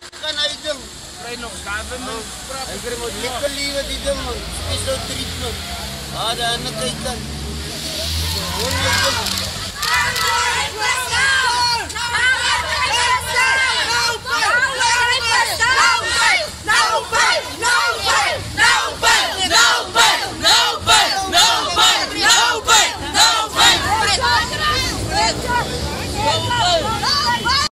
Kan hy ding. Kry nog government. Hy kry moet lekker liewe die ding man. Special treatment. Ah, dan kyk dan. Hoor jy dit?